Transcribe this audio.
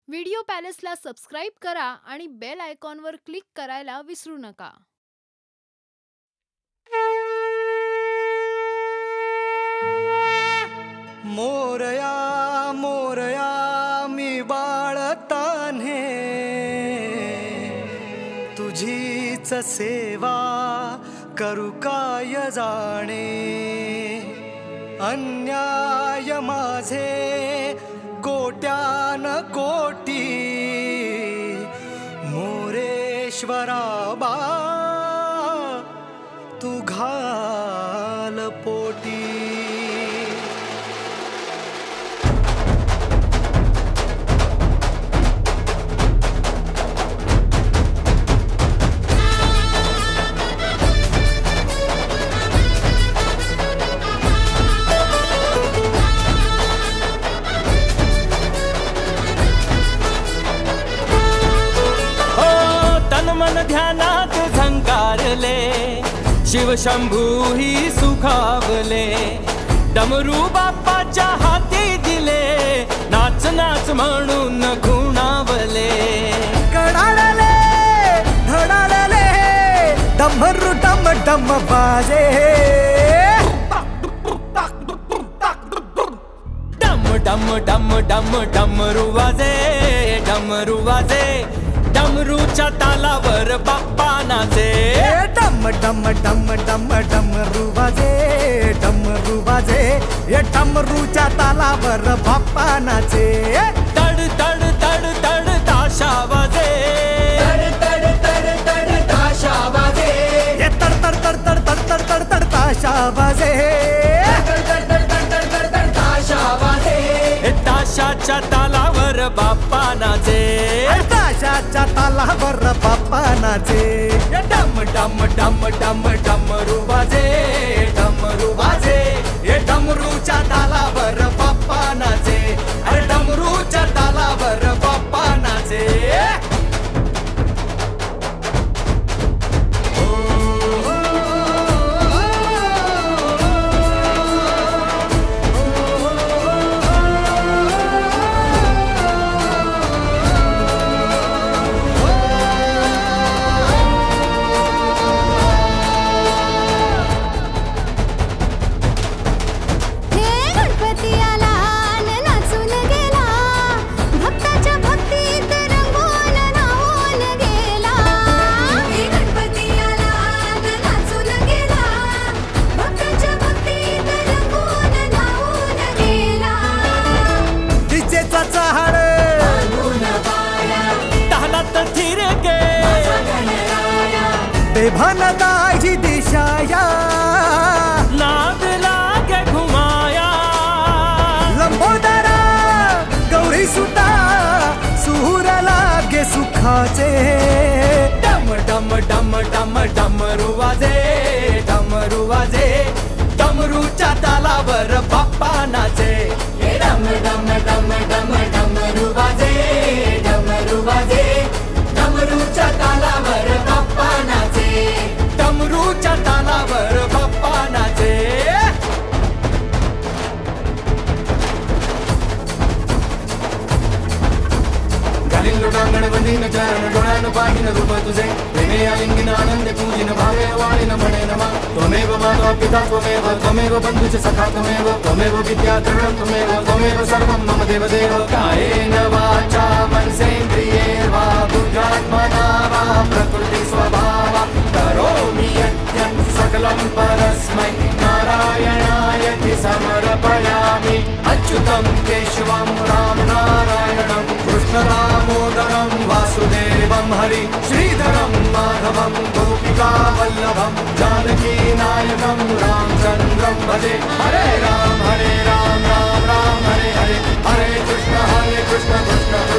Video पॅलेसला subscribe करा आणि bell आयकॉनवर क्लिक करायला विसरू नका. मोरया मोरया मी बाळतान्हे, तुझीच सेवा करू काय जाणे. अन्याय माझे कोट्यान कोटी, मोरेश्वरा बा तू घाल पोटी. मन ध्यानात झंकारले, शिवशंभू ही सुखावले. डमरू बाप्पाच्या हाती दिले, नाच नाच म्हणून गुणावले. कडाळले धडाळले डमरू डम डम बाजे. डम डम डम डम डमरू वाजे, डमरू वाजे. डमरूच्या तालावर बाप्पा नाचे. डम डम डम डम डमरू वाजे, डमरू वाजे. ये डमरूच्या तालावर बाप्पा नाचे. तड तड तड तड ताशा वाजे, तड तड तड तड ताशा वाजे. ये तड तड तड तड तड तड तड तड ताशा वाजे. तड तड तड तड तड तड तड ताशा वाजे. ताशाच्या तालावर बाप्पा नाचे. ताशाच्या तालावर बाप्पा नाचे. डम डम डम डम डमरू वाजे, डमरू वाजे. ये डमरूच्या तालावर बाप्पा नाचे. अरे डमरूच्या तालावर बाप्पा नाचे. भानदाजी दिशाया, नाद लागे घुमाया. लंबोदरा गौरी सुता, सूर लागे सुखाचे. डम डम डम डम डमरू वाजे, डमरू वाजे. डमरूच्या तालावर बाप्पा नाचे. डम डम डम डम डमरू वाजे, डमरू वाजे. डमरूच्या तालावर बाप्पा नाचे. डमरूच्या तालावर बाप्पा नाचे. घालीन लोटांगण बंदीन चरण डोळ्यान पाहिन रूप तुझे. प्रेमे आलिंगन आनंद पूजिन भावे वाळीन म्हणे नमा. त्वमेव माता पिता त्वमेव, त्वमेव बंधुच सखा त्वमेव, त्वमेव विद्या द्रविणं त्वमेव, त्वमेव सर्वं मम देवदेव. कायेन वाचा मनसेन्द्रिये वा बुद्ध्यात्मना वा प्रकृति स्वभावा करोमि यद्यत् सकलं परस्मै नारायणायति समर्पयामि. अच्युतं केशवं राम नारायणं कृष्ण दामोदरं वासुदेवं हरि श्रीधरं माधवं गोपिका वल्लभं जानकी नायकं रामचन्द्रं भजे. हरे राम राम राम हरे हरे. हरे कृष्ण कृष्ण कृष्ण